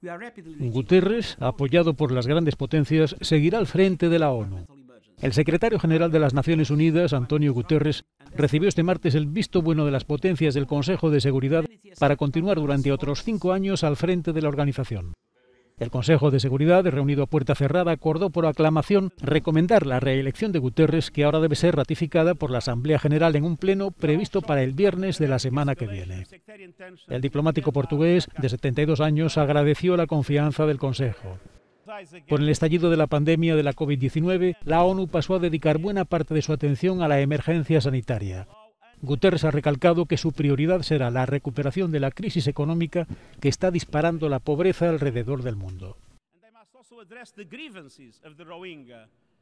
Guterres, apoyado por las grandes potencias, seguirá al frente de la ONU. El secretario general de las Naciones Unidas, Antonio Guterres, recibió este martes el visto bueno de las potencias del Consejo de Seguridad para continuar durante otros 5 años al frente de la organización. El Consejo de Seguridad, reunido a puerta cerrada, acordó por aclamación recomendar la reelección de Guterres, que ahora debe ser ratificada por la Asamblea General en un pleno previsto para el viernes de la semana que viene. El diplomático portugués, de 72 años, agradeció la confianza del Consejo. Con el estallido de la pandemia de la COVID-19, la ONU pasó a dedicar buena parte de su atención a la emergencia sanitaria. Guterres ha recalcado que su prioridad será la recuperación de la crisis económica que está disparando la pobreza alrededor del mundo.